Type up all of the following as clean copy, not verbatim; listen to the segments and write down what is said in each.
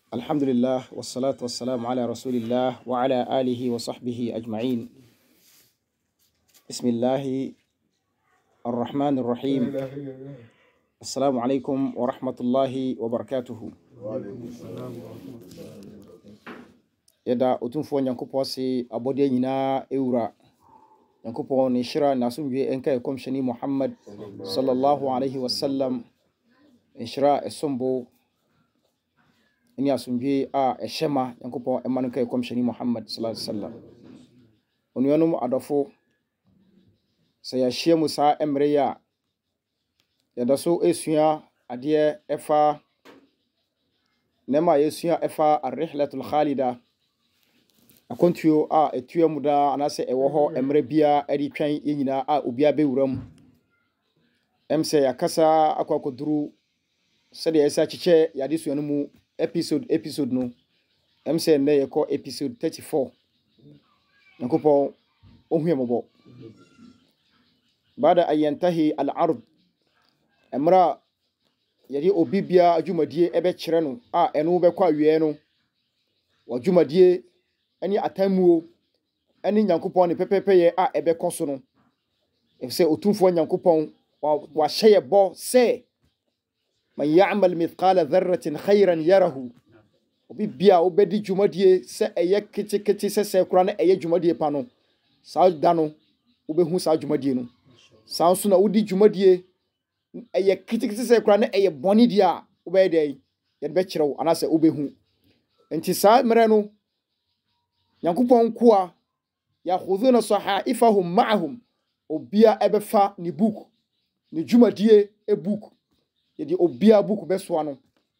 الحمد لله والصلاة والسلام على رسول الله وعلى آله وصحبه أجمعين. بسم الله الرحمن الرحيم. السلام عليكم ورحمة الله وبركاته. يدا أتنفو نيانكوبو سي أبودي نينا إورا نيانكوبو نشرا ناسومجي إنكا يكون شني محمد صلى الله عليه وسلم نشرا السنبو ini asumbi a eshema yankopon emanu kai komshani Muhammad sallallahu alaihi wasallam onuyonum adofo se ya hie musa emre ya daso esua ade efa nema yesua efa ar-rihlatul khalida akontuo a etua muda anase ewo ho emre bia edi twan yenyina a obia bewuram emse yakasa akwakoduru sede esa chiche yade suanu mu episode no MC na yeko episode 34 nakupo ohuemobo bada ayantahi al-ard amra yadi obibia adwumadie ebe kire no a eno be kwa wie no wadwumadie ani atamuo ani nyankopon ne pepepeye a ebe koso no efse otumfo nyankopon wa hye bo se من يعمل مثقال ذرة خيرا يره وبيبيا وبدي جماديه سا ايا كتي سا كران ايا جماديه پانو سا دانو وبهو سا جماديه نو سا سو نا ودي جماديه ايا كتي سا كران ايا بوني ديا وبيدي يد بكيرو انا سا وبهو انتي سا مرانو يانكوبون كوا ياخذون صحائفهم معهم وبيا ابفا ني بوك ني جماديه ebook يدي أبيا بوك بسوانو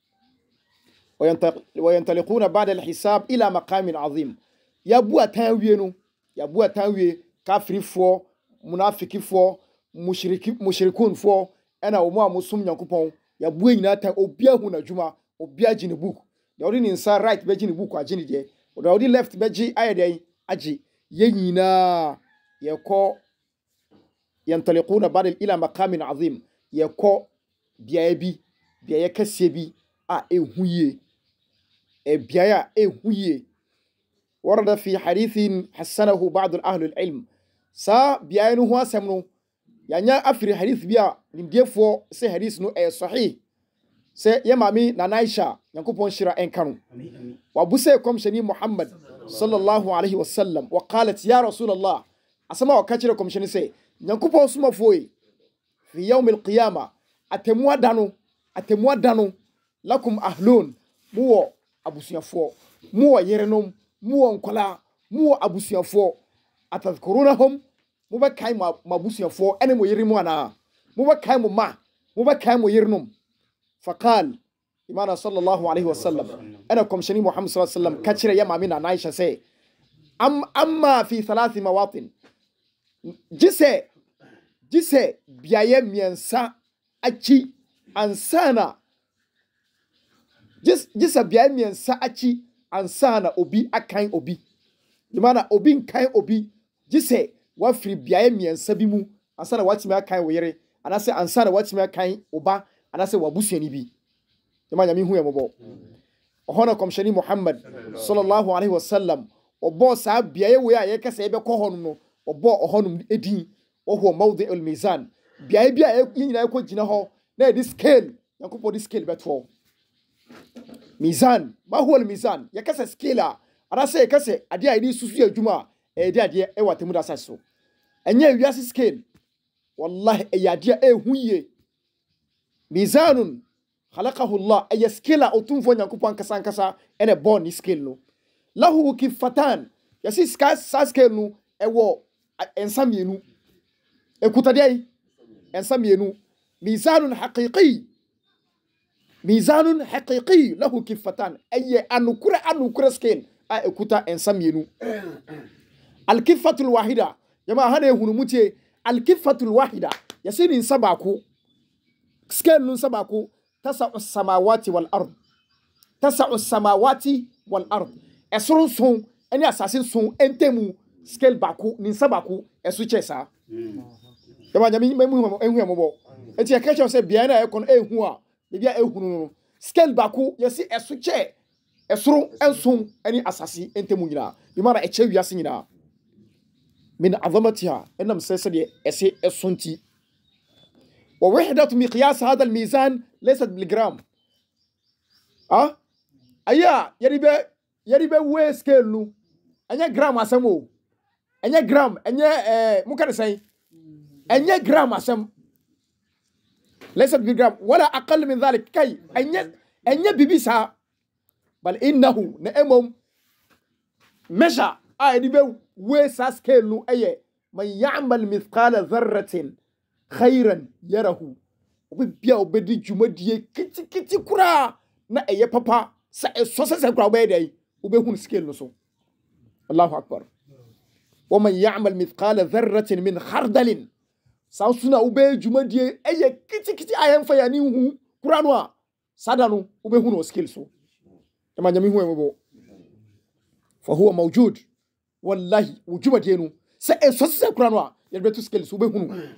وينطلقون بعد الحساب إلى مقام عظيم يابوا تاوينو يابوا تاوي كافر فو منافق فو مشركون فو أنا وما مسلم ينكبون يابوا يناتا أبيا هنا جمع أبيا جيني بوك داودي ننسى right بجيني بوك أجيني دي وداودي left بجي أيدي أجي ينينا يكو ينطلقون بعد إلى مقام عظيم يكو biaya kase bi a ehuye biaya ehuye warada fi hadithin hasanahu ba'd ahli al-ilm sa biaya no ho asem no yanya afiri hadith bia nimdiefo se hadith no sahih se yamami na Aisha yankopon shira enkanu wa buse komshani Muhammad sallallahu alaihi wasallam wa qalat ya rasulullah asama wa kachira komshani se yankopon suma foi fi yawm al-qiyamah atemwa dano lakum ahlun muwo abusuafo muwo yerenom muwo nkola muwo abusuafo atadhkurunahum mubakai mabusuafo ene mo yerimu ana mubakai mo ma mubakai mo yerenom faqal imana sallallahu alaihi wasallam ana komshani Muhammad sallallahu alaihi wasallam kachira ya mamina Aisha say amma fi thalath mawatin jise biaye miensa achi ansana jisa biya miensa achi ansana obi akan obi dimana obi nkan obi jise wafiri biya miensa bi mu ansana watimi akan woyere anase ansana watimi akan oba anase wabusuani bi dimana mi hu yemobo ohona komshani Muhammad sallallahu alaihi wasallam obo sa biya we aye kase ebe ko hono no obo ohonum edin oho mawdi al mizan biya bia yinyina ko gina ho na this scale yankopon this scale betwo mizan ma huwa al mizan yakasa scale anase yakase ade a ni susu adwuma de ade e watemu da saso enye wiase scale wallahi ade ehuye mizanun khalaqahu Allah ay scale otumfo yankopon kasa ene born ni scale no lahu kifatan yasi scale no ewo ensamienu ekutade ensamienu ميزان حقيقي له كفتان اي انكره سكيل اكوتا انسامينو الكفه الواحده جماعه هنا يهونموتي الكفه الواحده يسين سباكو سكيل سباكو تسع السماوات والارض اسرون اني اساسين سون انتمو سكيل باكو نين سباكو اسو تشيسا جماعه جميع مهمو enti akacho se bia na ekon ehu a bia ehunu no scale baku yesi esuche esoro enso ani asase entemu nyina bi mara eche wiase nyina min azamatiha enam sese de ese esonti wa wahdatu miqyas hada almizan laysat bilgram aya yaribe we scale nu anya gram asemo anya gram anya mukane sai anya gram asem laysat bilgram wala aqall min dhalik kay anya bibisa bal innahu na'amum measure yaribe we sa scale nu aye man ya'mal mithqala dharratin khairan yarahu obibia obedi dwumadie kiti kura na eye papa sa so kura obey dai obehun scale no so Allahu akbar wa man ya'mal mithqala dharratin min khardalin sa suna obey dwumadie eye kiti ayemfa ya ni hu kura no a sada no obehun o scale so e manyame hu embo fa huwa mawjud wallahi dwumadie no sa so kura no a yebetu scale so obehun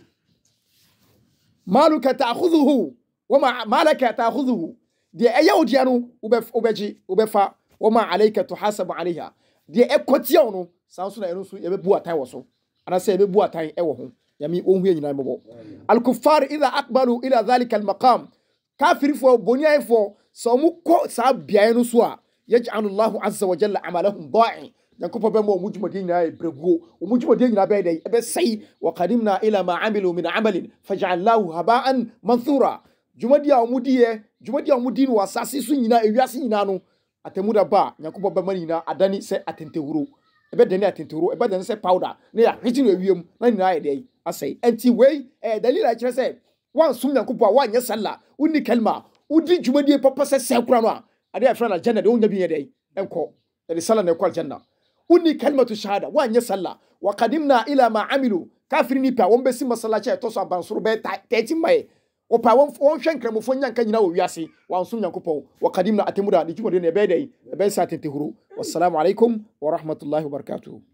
مالك تأخذه وما مالك تأخذه دي أيو ديانو وبفا وما عليك تحاسب عليها دي أكوتيانو سانسونا ينسو يببوا تاي وسو أنا سيببوا تاي أوهم يمي أمي ينام بابو الكفار إذا أقبلوا إلى ذلك المقام كافر فو بنيا فو سامو ساب بيانو سوا يجعل الله عز وجل عملهم ضائع نكوبا بمو مجمدين برغو ومجمدين بيدي بسي وقدمنا الى ما عملوا من عمل فجعلناه هباء منثورا جمديا مدين واساسي سو nyina ewiase nyina no atemuda ba nyakoba bama nyina adani se atentewuro ebedani atentewuro ebedani se powder na ya hiti no ewiem na nyina ayede asai anti wey dalila kire se wan sum nyakoba wan nya salla uni kalma udi jumadi papa se sekura no ade afra na janna de onya bi yede enko de salla na kwal janna uni kalmatu shahada wanye salla wa qadimna ila ma amilu kafirini pa won besi masalacha to so abansoro be 30 mai o pa won hwenkramofo nyanka nyina wo wiase wa nsum nyankopon wa qadimna atemuda de jumode ne be dai be sa tentehuru wassalamu alaikum wa rahmatullahi wa barakatuh